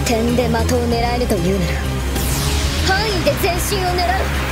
点で的を狙えるというなら範囲で前進を狙う。